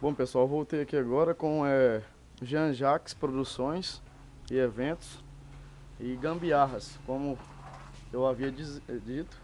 Bom pessoal, voltei aqui agora com Jean Jacques Produções e Eventos e Gambiarras, como eu havia dito.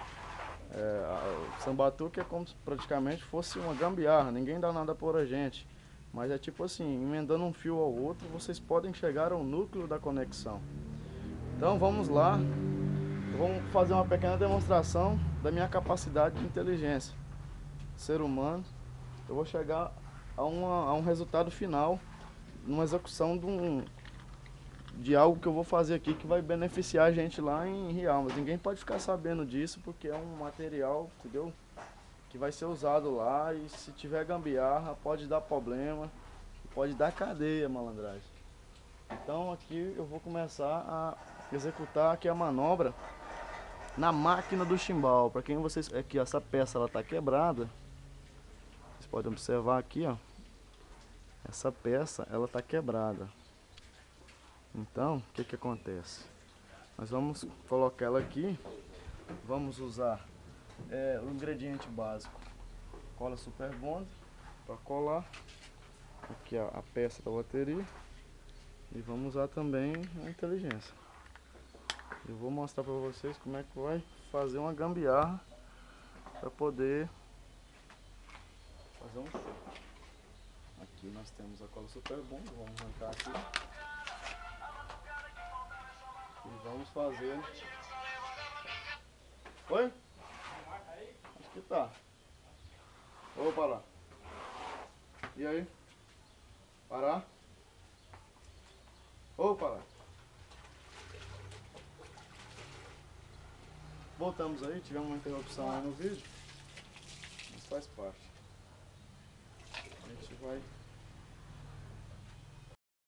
O Sambatuque é como se praticamente fosse uma gambiarra, ninguém dá nada por a gente, mas é tipo assim, emendando um fio ao outro, vocês podem chegar ao núcleo da conexão. Então vamos lá, vamos fazer uma pequena demonstração da minha capacidade de inteligência. Ser humano, eu vou chegar a um resultado final, numa execução de algo que eu vou fazer aqui que vai beneficiar a gente lá em Rial, mas ninguém pode ficar sabendo disso porque é um material, entendeu? Que vai ser usado lá e se tiver gambiarra pode dar problema, pode dar cadeia, malandragem. Então aqui eu vou começar a executar aqui a manobra na máquina do chimbal. Para quem vocês é que essa peça ela tá quebrada, vocês podem observar aqui, ó. Essa peça ela tá quebrada. Então, o que que acontece? Nós vamos colocar ela aqui. Vamos usar o ingrediente básico, cola Super Bond, para colar aqui a peça da bateria. E vamos usar também a inteligência. Eu vou mostrar para vocês como é que vai fazer uma gambiarra para poder fazer um show. Aqui nós temos a cola Super Bond, vamos arrancar aqui. E vamos fazer. Oi? Acho que tá. Opa lá. E aí? Parar? Opa lá. Voltamos aí, tivemos uma interrupção aí no vídeo, mas faz parte. A gente vai